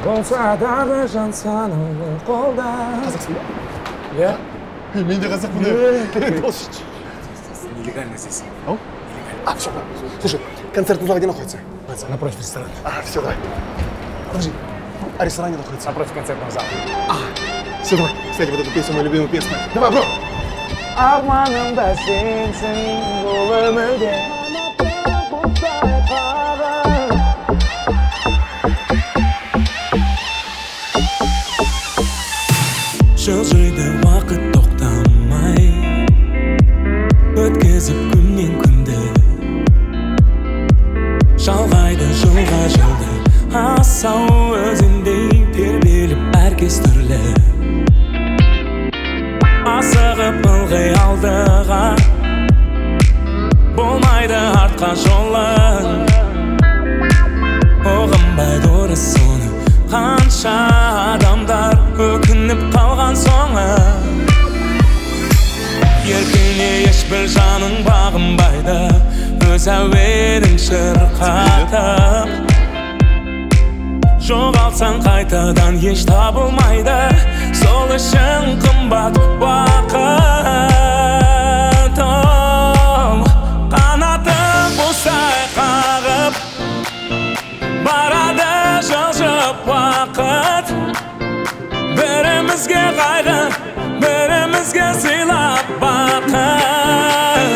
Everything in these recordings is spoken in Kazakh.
болса дағы жан санаулы қолда. Қазақсың ба? Иә. Мен де қазақпын. Дос. Нелегально здесь. Ау? Все. Слушай, концертный зал где находится? Напротив ресторана. Все, давай. Подожди, а ресторан где находится? Напротив концертного зала. Все, давай. Кстати, вот эту песню, мою любимую песню. Давай, бро! Арманымда сенсің бұл өмірде. Жылжиды уақыт тоқтамай, өткізіп күннен күнді, жалғайды жылға жылды, асау өзіндей тербеліп әркез түрлі. Асығып ылғи алдыға, болмайды артқа жолың. Оғынбай дұрыс соны, қанша адамдар өкініп қалған соңы. Еркіне ешбір жаның бағынбайды, өз әуенің шырқатып. Жоғалтсаң қайтадан еш табылмайды, сол үшін қымбат уақыт. Қанатым босай қағып, барады жылжып уақыт. Бірімізге қайғы, бірімізге сыйлап бақыт.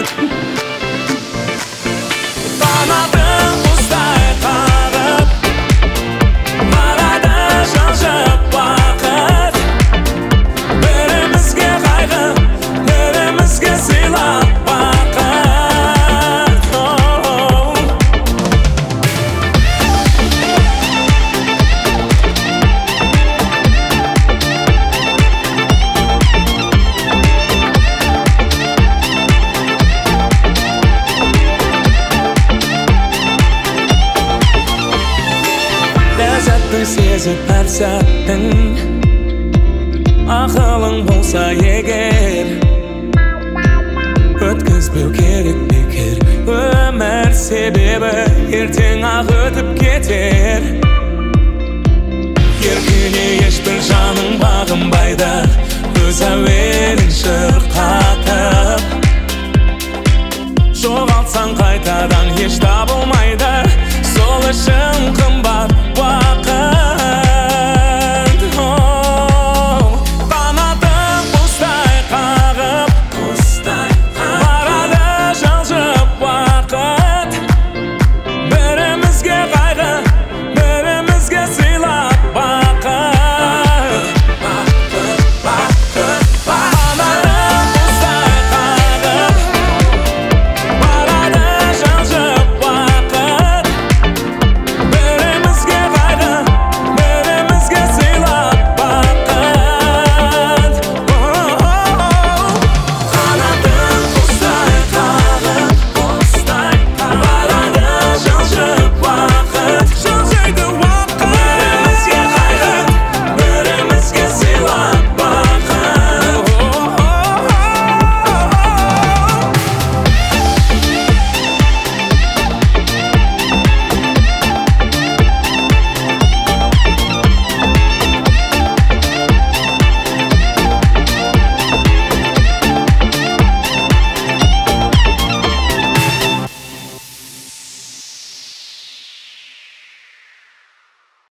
Қанатым босай қағып, барады жылжып уақыт. Бірімізге қайғы, бірімізге сыйлап бақыт. Ләззатты сезіп әр сәттің, ақылың болса егер, өткізбеу керек бекер. Өмір себебі ертең ақ өтіп кетер. Еркіне ешбір жаның бағынбайды, өз әуенің шырқатып. Жоғалтсаң қайтадан еш табылмайды, сол үшін қымбат